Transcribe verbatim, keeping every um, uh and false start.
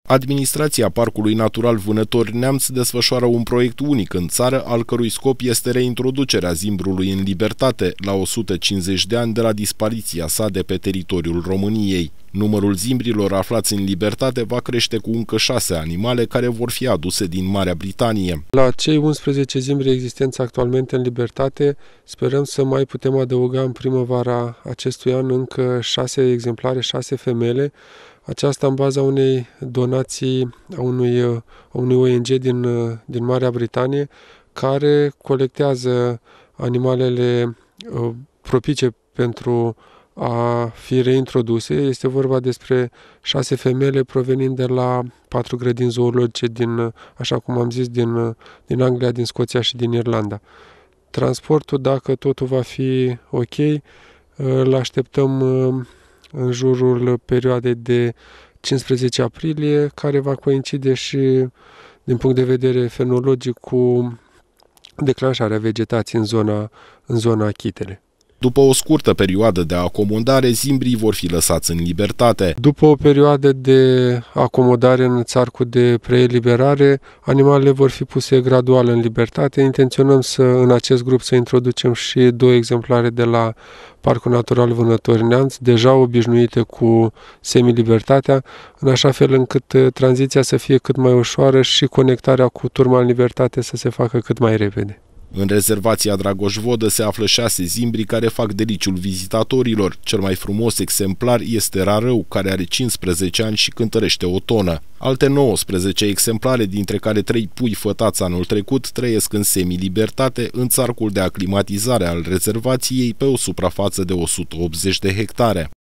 Administrația Parcului Natural Vânători Neamț desfășoară un proiect unic în țară, al cărui scop este reintroducerea zimbrului în libertate, la o sută cincizeci de ani de la dispariția sa de pe teritoriul României. Numărul zimbrilor aflați în libertate va crește cu încă șase animale care vor fi aduse din Marea Britanie. La cei unsprezece zimbri existenți actualmente în libertate, sperăm să mai putem adăuga în primăvara acestui an încă șase exemplare, șase femele, aceasta în baza unei donații a unui, a unui O N G din, din Marea Britanie, care colectează animalele uh, propice pentru a fi reintroduse. Este vorba despre șase femele provenind de la patru grădini zoologice din, așa cum am zis, din, din Anglia, din Scoția și din Irlanda. Transportul, dacă totul va fi ok, îl așteptăm în jurul perioadei de cincisprezece aprilie, care va coincide și din punct de vedere fenologic cu declanșarea vegetației în zona, în zona Chitele. După o scurtă perioadă de acomodare, zimbrii vor fi lăsați în libertate. După o perioadă de acomodare în țarcul de preeliberare, animalele vor fi puse gradual în libertate. Intenționăm să, în acest grup, să introducem și două exemplare de la Parcul Natural Vânători Neamț, deja obișnuite cu semilibertatea, în așa fel încât tranziția să fie cât mai ușoară și conectarea cu turma în libertate să se facă cât mai repede. În rezervația Dragoș Vodă se află șase zimbri care fac deliciul vizitatorilor. Cel mai frumos exemplar este Rarău, care are cincisprezece ani și cântărește o tonă. Alte nouăsprezece exemplare, dintre care trei pui fătați anul trecut, trăiesc în semilibertate în țarcul de aclimatizare al rezervației pe o suprafață de o sută optzeci de hectare.